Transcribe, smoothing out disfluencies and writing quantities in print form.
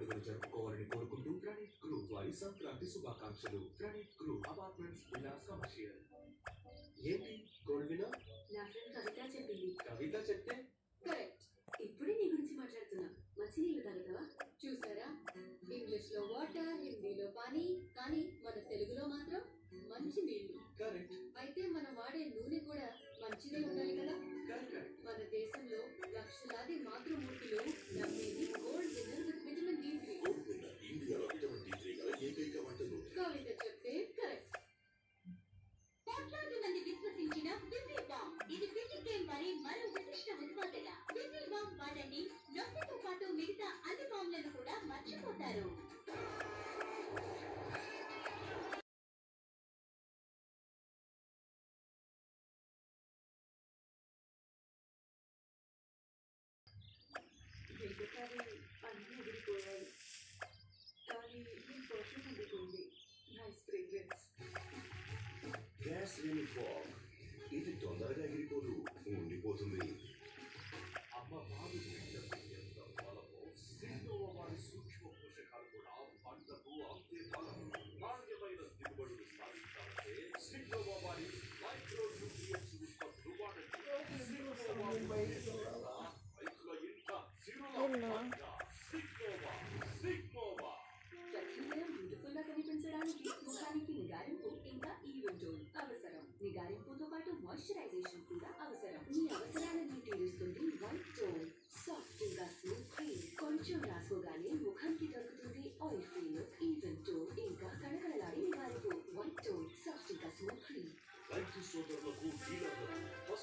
పండుగలు జరుపుకోవాలని కోరుకుంటూ ప్రణీత్ గ్రూప్ వారి సంక్రాంతి శుభాకాంక్షలు. Praneeth group apartments villas commercial. ఏంటి గోల్డ్ వినర్? నా ఫ్రెండ్ కవిత చెప్పింది. కవిత చెప్తే కరెక్ట్. ఇప్పుడే నీ గురించి మాట్లాడుతున్నా. మంచినీళ్ళు తాగుతావా? చూసారా, ఇంగ్లీష్ లో వాటర్, హిందీలో పానీ, కానీ మన తెలుగులో మాత్రం మంచి నీళ్లు. కరెక్ట్. అయితే మనం వాడే నూనె కూడా మంచిదే ఉండాలి కదా. కరెక్ట్. మన దేశంలో లక్షలాది మాతృమూర్తులు నమ్మేది gold winner with vitamin D3. Gold winner ఇండియాలో విటమిన్ D3 గల ఏకైక వంట నూనె. కవిత చెప్తే కరెక్ట్. కోట్లాది మంది విశ్వసించిన విజయ్ బాంబ్. ఇది పిటికే మరి మరో విశిష్ట ఉత్పాదన. విజయ్ బాంబ్ వాడండి. నొప్పితో పాటు మిగతా అన్ని బాంబులను కూడా మర్చిపోతారు. వెంటకారి అన్నీ ఎగిరిపోయాయి, కానీ నీ పర్ఫ్యూమ్ ఉండిపోయింది. Nice fragrance. గ్యాస్ యూనిఫామ్ ఇది తొందరగా ఎగిరిపోదు, ఉండిపోతుంది. అమ్మ బాబు ఎంత బలమో సిన్నోవ వారి సూక్ష్మ పోషకాలు కూడా పంటకు అంతే బలం. నాణ్యమైన దిగుబడులు సాధించాలంటే సిన్నోవ వారి మైక్రో న్యూట్రియన్స్ ఉత్పత్తులు వాడండి. రైతుల ఇంట సిన్నోవా. ప్రతిదినం బ్యూటిఫుల్ గా కనిపించడానికి ముఖానికి నిగారింపు ఇంకా ఈవెంటోల్ అవసరం. నిగారింపుతో పాటు మాయిశ్చరైజేషన్ కూడా అవసరం. మీ అవసరాలను తీరుస్తుంది వైట్ టోన్. సాఫ్ట్ ఇంకా స్మూత్ క్రీమ్. కొంచెం రాసుకోగానే ముఖానికి దొరుకుతుంది ఆయిల్ ఫ్రీ లుక్, ఈవెంటోల్ ఇంకా కళకళలాడే నిగారింపు. వైట్ టోన్ సాఫ్ట్ ఇంకా స్మూత్ క్రీమ్. రైతు సోదరులకు డీలర్లకు